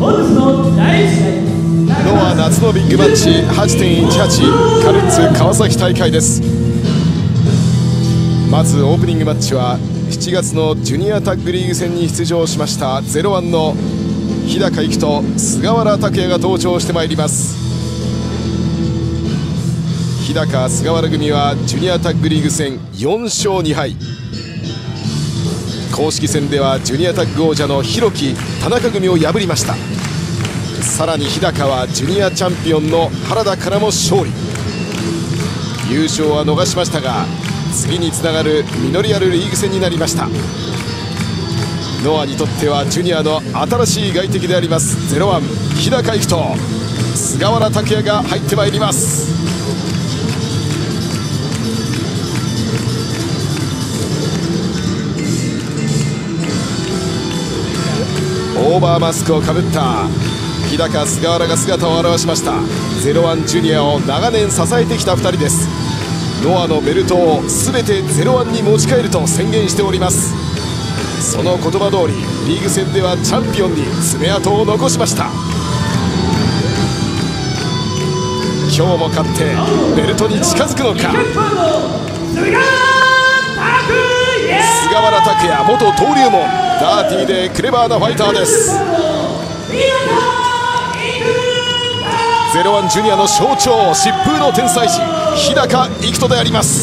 ノア夏のビッグマッチ 8.18 カルッツ川崎大会です。まずオープニングマッチは7月のジュニアタッグリーグ戦に出場しました01の日高育と菅原拓也が登場してまいります。日高菅原組はジュニアタッグリーグ戦4勝2敗、公式戦ではジュニアタッグ王者の弘樹田中組を破りました。さらに日高はジュニアチャンピオンの原田からも勝利、優勝は逃しましたが次につながる実りあるリーグ戦になりました。ノアにとってはジュニアの新しい外敵であります01日高育と菅原拓也が入ってまいります。オーバーマスクをかぶった日高菅原が姿を現しました。01ジュニアを長年支えてきた2人です。ノアのベルトを全て01に持ち帰ると宣言しております。その言葉通りリーグ戦ではチャンピオンに爪痕を残しました。今日も勝ってベルトに近づくのか。菅原拓也元登竜門、ダーティーでクレバーなファイターです。01ジュニアの象徴、疾風の天才児日高育人であります。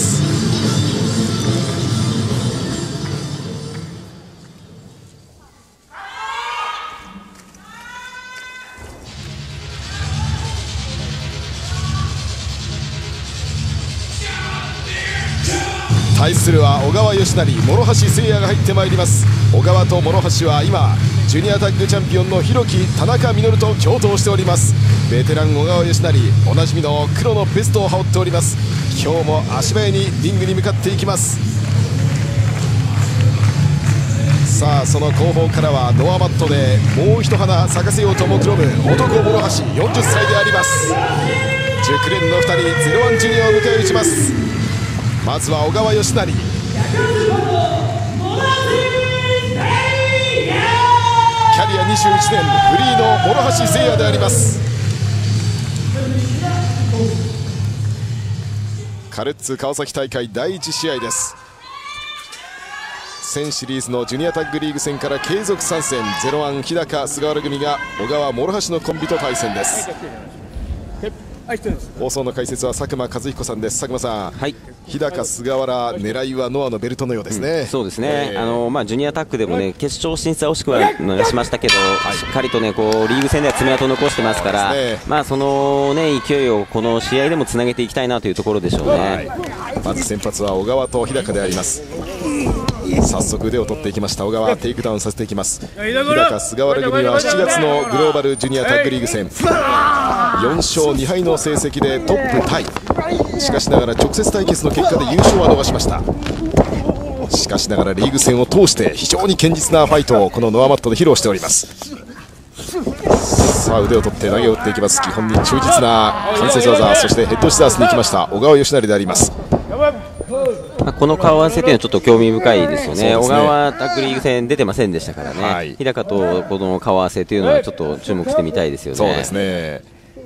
対するは小川義成、諸橋誠也が入ってまいります。小川と諸橋は今ジュニアタッグチャンピオンの弘樹田中稔と共闘しております。ベテラン小川義成、おなじみの黒のベストを羽織っております。今日も足早にリングに向かっていきます。さあその後方からはノアマットでもう一花咲かせようと目論む男諸橋40歳であります。熟練の2人01ジュニアを迎え撃ちます。まずは小川義成、キャリア21年フリーの諸橋誠也であります。カルッツ川崎大会第1試合です。1000シリーズのジュニアタッグリーグ戦から継続参戦、01日高菅原組が小川諸橋のコンビと対戦です。放送の解説は佐久間和彦さんです。佐久間さん、はい、日高菅原狙いはノアのベルトのようですね。 そうですね、ジュニアタッグでもね決勝進出は惜しくは逃しましたけど、しっかりとねこうリーグ戦では爪痕を残してますから、そのね勢いをこの試合でもつなげていきたいなというところでしょうね。 まず先発は小川と日高であります。早速腕を取っていきました小川、テイクダウンさせていきます。日高菅原組は7月のグローバルジュニアタッグリーグ戦4勝2敗の成績でトップタイ。しかしながら直接対決の結果で優勝は逃しました。しかしながらリーグ戦を通して非常に堅実なファイトをこのノアマットで披露しております。さあ腕を取って投げを打っていきます。基本に忠実な関節技、そしてヘッドシザースに行きました小川義成であります。 この顔合わせというのはちょっと興味深いですよね。小川タッグリーグ戦出てませんでしたからね、日高とこの顔合わせというのはちょっと注目してみたいですよね。 そうですね。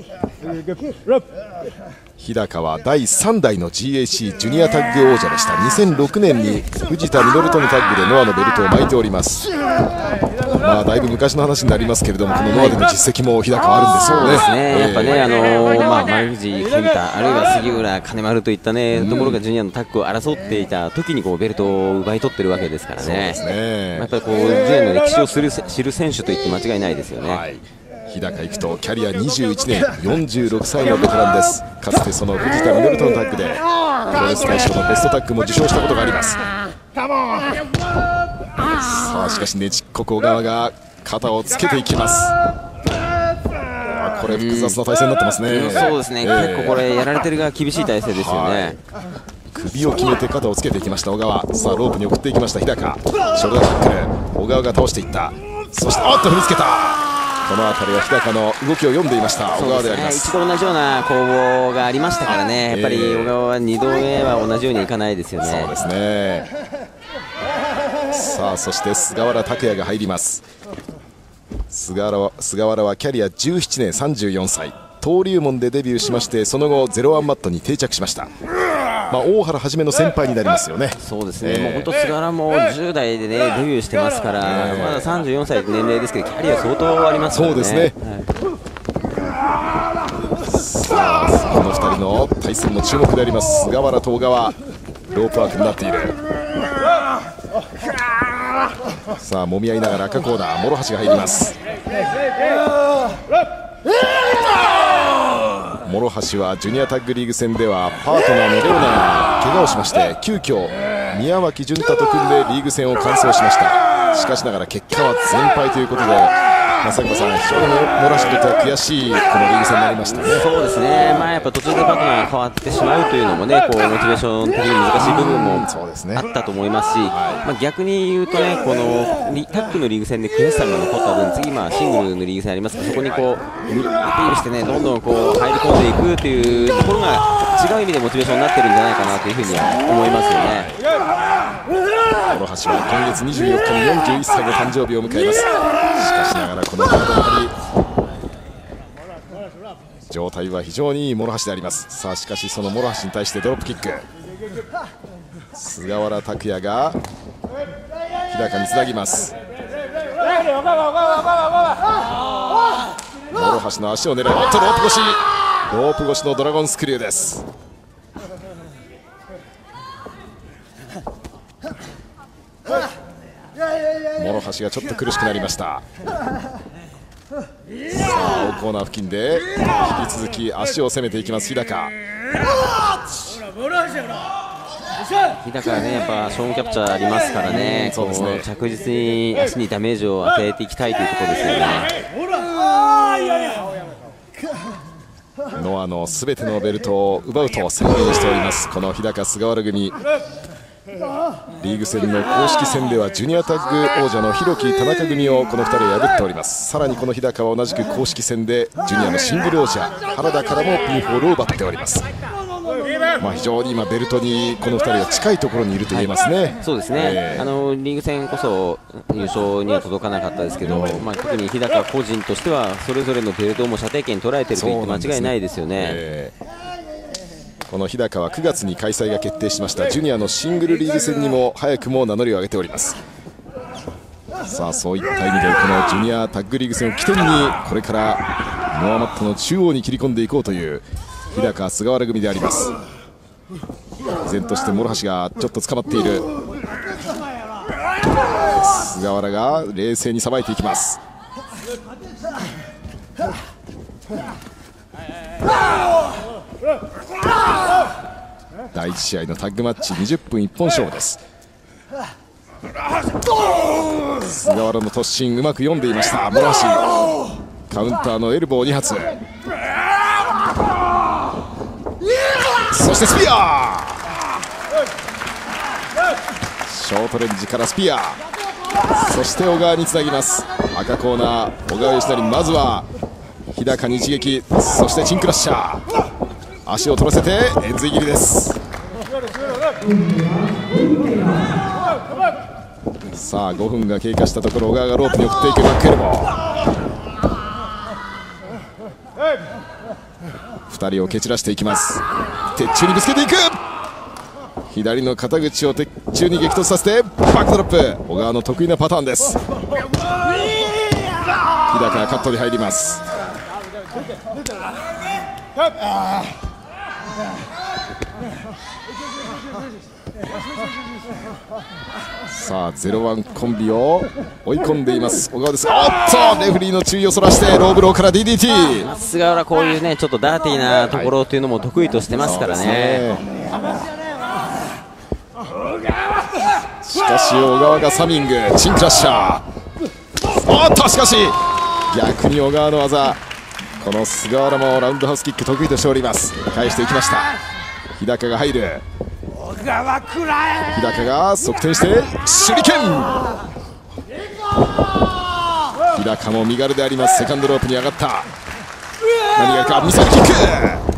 日高は第3代の GAC ジュニアタッグ王者でした。2006年に藤田稔とのタッグでノアのベルトを巻いております。だいぶ昔の話になりますけれども、このノアでの実績も日高はあるんですよね。 そうですね、やっぱね、丸藤文太、あるいは杉浦、金丸といったね、ところがジュニアのタッグを争っていた時にこうベルトを奪い取ってるわけですからね。やっぱりこうジュニアの歴史を知る選手といって間違いないですよね。 日高育人、キャリア21年、46歳のベテランです。かつてその藤田稔とのタッグでプロレス大賞のベストタッグも受賞したことがあります。さあしかしねちっこ小川が肩をつけていきます。これ複雑な体勢になってますね。 そうですね、結構これやられてる側厳しい体勢ですよね。 首を決めて肩をつけていきました小川。さあロープに送っていきました日高、ショルダータックル、小川が倒していった。そして踏みつけた。この辺りは日高の動きを読んでいました小川であります。 一度同じような攻防がありましたからね、やっぱり小川は2度目は同じようにいかないですよね。 そうですね。さあそして菅原拓也が入ります。 菅原はキャリア17年34歳、登竜門でデビューしまして、その後01マットに定着しました。大原はじめの先輩になりますよね。 そうですね、もう本当菅原も10代でねデビューしてますから、まだ34歳年齢ですけどキャリア相当ありますからね。 そうですね、さあこの2人の対戦も注目であります。菅原と小川、ロープワークになっている。さあ揉み合いながら赤コーナー、諸橋が入ります。諸橋はジュニアタッグリーグ戦ではパートナーのレオナが怪我をしまして、急遽宮脇潤太と組んでリーグ戦を完走しました。しかしながら結果は全敗ということで、佐久間さん、非常に諸橋にとっては悔しいこのリーグ戦になりましたね。 そうですね、やっぱ途中でパートナーが変わってしまうというのもね、こうモチベーション的に難しい部分もあったと思いますし、逆に言うとね、このタッグのリーグ戦で悔しさが残った分、次シングルのリーグ戦ありますから、そこにこうアピールしてね、どんどんこう入り込んでいくというところが違う意味でモチベーションになってるんじゃないかなというふうには思いますよね。 諸橋は今月24日に41歳の誕生日を迎えます。しかしながらこの体の張り、状態は非常にいい諸橋であります。さあしかしその諸橋に対してドロップキック、菅原拓也が日高につなぎます。諸橋の足を狙い、ロープ越しのドラゴンスクリューです。諸橋がちょっと苦しくなりました。さあ青コーナー付近で引き続き足を攻めていきます日高。 日高はね、やっぱショーンキャプチャーありますからね、そうですね、着実に足にダメージを与えていきたいというところですよね。 ノアのすべてのベルトを奪うと宣言しておりますこの日高菅原組。リーグ戦の公式戦ではジュニアタッグ王者の弘樹田中組をこの2人を破っております。さらにこの日高は同じく公式戦でジュニアのシングル王者原田からもピンホールを奪っております。非常に今ベルトにこの2人は近いところにいると言えますね。 そうですね、リーグ戦こそ優勝には届かなかったですけど、特に日高個人としてはそれぞれのベルトも射程圏に捉えていると言って間違いないですよね。 この日高は9月に開催が決定しましたジュニアのシングルリーグ戦にも早くも名乗りを上げております。さあそういった意味でこのジュニアタッグリーグ戦を起点にこれからノアマットの中央に切り込んでいこうという日高菅原組であります。依然として諸橋がちょっと捕まっている。菅原が冷静にさばいていきます。第1試合のタッグマッチ20分一本勝負です。菅原の突進うまく読んでいました諸橋。カウンターのエルボー2発、そしてスピアー、ショートレンジからスピアー、そして小川につなぎます。赤コーナー小川義成、まずは日高に一撃、そしてチンクラッシャー、足を取らせてエンズイ切りです。さあ5分が経過したところ小川がロープに送っていくバックエルボー、2人を蹴散らしていきます。鉄柱にぶつけていく、左の肩口を鉄柱に激突させてバックドロップ、小川の得意なパターンです。日高がカットに入ります。さあ01コンビを追い込んでいます小川です。おっとレフリーの注意をそらしてローブローから DDT。 菅原こういうねちょっとダーティーなところというのも得意としてますからね。 しかし小川がサミングチンクラッシャー、おっとしかし逆に小川の技、この菅原もラウンドハウスキック得意としております。返していきました。日高が入る、日高が側転して手裏剣、日高も身軽であります。セカンドロープに上がった、何がいるか、ミサイルキック、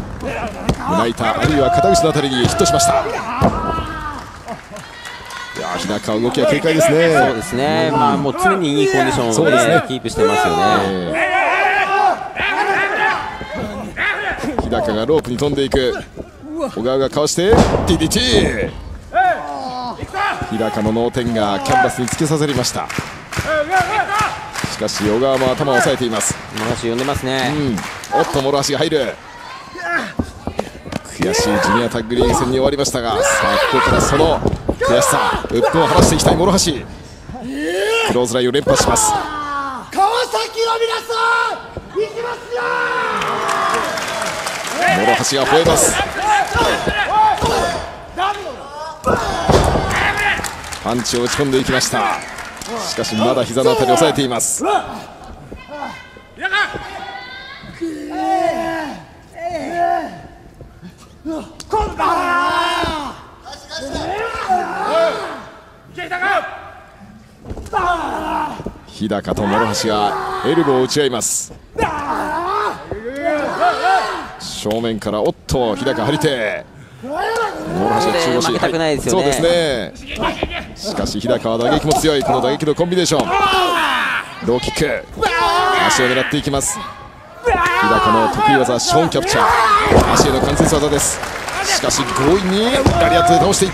胸板あるいは肩口のあたりにヒットしました。いや日高は動きは軽快ですね。 そうですね、もう常にいいコンディションを、キープしてますよね。 日高がロープに飛んでいく。小川がかわして DDT。 日高の脳天がキャンバスに突き刺さりました。しかし小川も頭を押さえています。 諸橋呼んでますね、 おっと諸橋が入る。悔しいジュニアタッグリーグ戦に終わりましたが、さあここからその悔しさ鬱憤を晴らしていきたい諸橋。クローズラインを連発します。 川崎の皆さん行きますよ。 諸橋が吠えます。パンチを打ち込んでいきました。しかしまだ膝のあたりを押さえています。日高と諸橋がエルボーを打ち合います。正面からおっと日高張り手。諸橋が中腰。 負けたくないですよね。 そうですね。しかし日高は打撃も強い。この打撃のコンビネーション。ローキック、足を狙っていきます。日高の得意技ショーンキャプチャー、足への関節技です。しかし強引にラリアットで倒していった。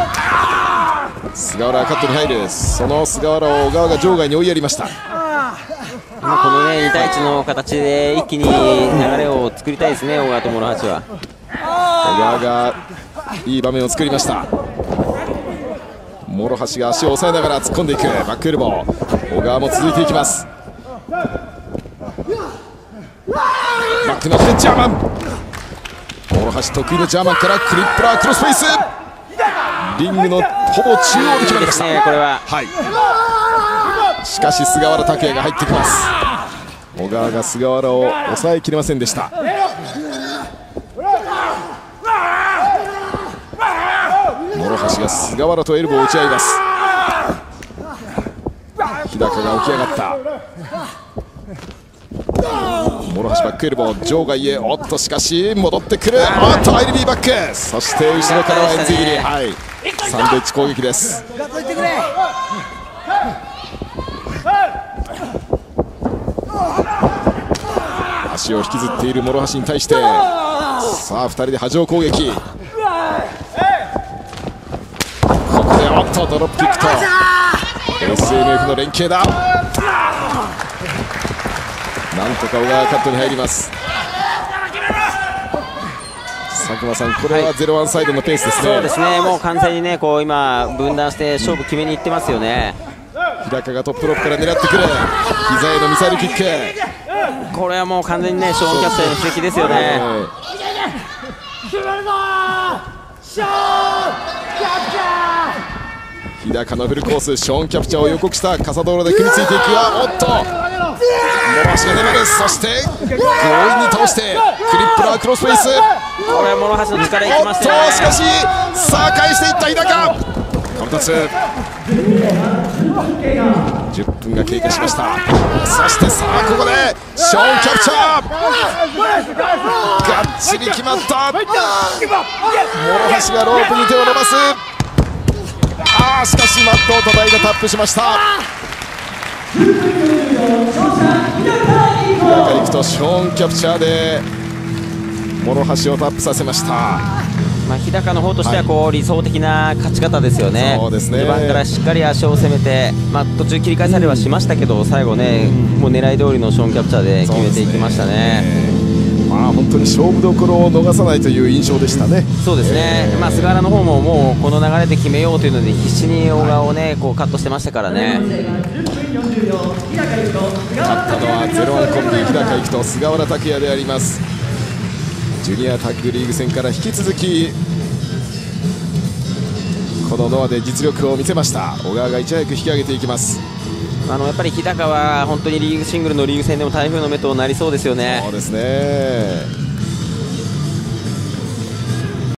菅原がカットに入る。その菅原を小川が場外に追いやりました。 このね2対1の形で一気に流れを作りたいですね、小川と諸橋は。 小川がいい場面を作りました。諸橋が足を押さえながら突っ込んでいく。バックエルボー。小川も続いていきます。バックのジャーマン。諸橋得意のジャーマンからクリップラークロスフェイス。リングのほぼ中央で決まりました。 これは、 しかし菅原拓也が入ってきます。小川が菅原を抑えきれませんでした。諸橋が菅原とエルボーを打ち合います。日高が起き上がった。諸橋バックエルボー場外へ。おっとしかし戻ってくる。おっと ILB バック。そして後ろからはエンズ切り。サンドイッチ攻撃です。足を引きずっている諸橋に対して、さあ2人で波状攻撃。ここでおっとドロップキックと SMF の連携だ。なんとか小川カットに入ります。佐久間さん、これは0-1サイドのペースですね。 そうですね、もう完全にねこう今分断して勝負決めにいってますよね。 日高がトップロップから狙ってくる。膝へのミサイルキック。 これはもう完全にねショーンキャプチャーの布石ですよね。 日高のフルコース、ショーンキャプチャーを予告した傘道路で食いついていくが、おっと諸橋が粘る。そして強引に倒してクリップラークロスフェイス。 これは諸橋の力いきましたね。 しかしさあ返していった日高。カウント2。10分が経過しました。そしてさあここでショーンキャプチャー。がっちり決まった。諸橋がロープに手を伸ばす。しかしマットを叩いてタップしました。日高行くとショーンキャプチャーで諸橋をタップさせました。 日高の方としてはこう、理想的な勝ち方ですよね。 そうですね。 序盤からしっかり足を攻めて、途中切り返されはしましたけど、最後ね、もう狙い通りのショーンキャプチャーで決めていきましたね。 本当に勝負どころを逃さないという印象でしたね。 そうですね。菅原の方ももうこの流れで決めようというので必死に小川をねこうカットしてましたからね。 勝ったのは0-1コンビ日高行と菅原拓也であります。ジュニアタッグリーグ戦から引き続きこのノアで実力を見せました小川がいち早く引き上げていきます。 やっぱり日高は本当にリーグシングルのリーグ戦でも台風の目となりそうですよね。 そうですね。